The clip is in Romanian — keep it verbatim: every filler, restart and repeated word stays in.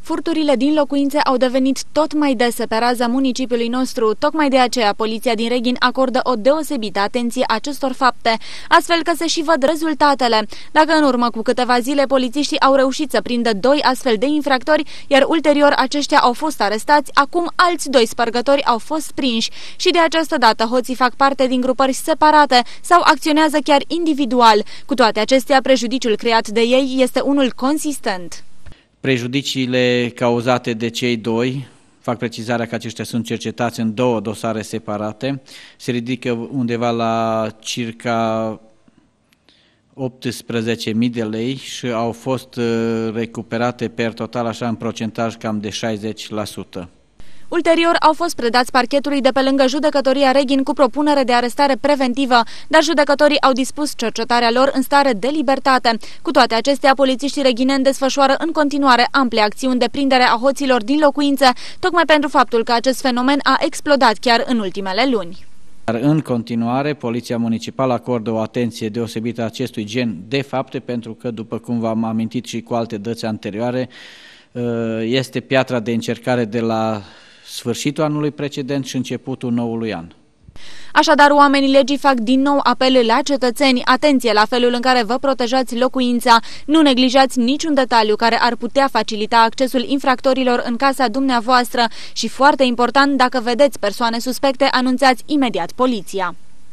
Furturile din locuințe au devenit tot mai dese pe raza municipiului nostru, tocmai de aceea poliția din Reghin acordă o deosebită atenție acestor fapte, astfel că se și văd rezultatele. Dacă în urmă cu câteva zile polițiștii au reușit să prindă doi astfel de infractori, iar ulterior aceștia au fost arestați, acum alți doi spărgători au fost prinși și de această dată hoții fac parte din grupări separate sau acționează chiar individual. Cu toate acestea, prejudiciul creat de ei este unul consistent. Prejudiciile cauzate de cei doi, fac precizarea că aceștia sunt cercetați în două dosare separate, se ridică undeva la circa optsprezece mii de lei și au fost recuperate per total așa în procentaj cam de șaizeci la sută. Ulterior au fost predați parchetului de pe lângă judecătoria Reghin cu propunere de arestare preventivă, dar judecătorii au dispus cercetarea lor în stare de libertate. Cu toate acestea, polițiștii reghineni desfășoară în continuare ample acțiuni de prindere a hoților din locuințe, tocmai pentru faptul că acest fenomen a explodat chiar în ultimele luni. Dar în continuare, Poliția Municipală acordă o atenție deosebită acestui gen de fapte, pentru că, după cum v-am amintit și cu alte dăți anterioare, este piatra de încercare de la sfârșitul anului precedent și începutul noului an. Așadar, oamenii legii fac din nou apel la cetățeni. Atenție la felul în care vă protejați locuința. Nu neglijați niciun detaliu care ar putea facilita accesul infractorilor în casa dumneavoastră și, foarte important, dacă vedeți persoane suspecte, anunțați imediat poliția.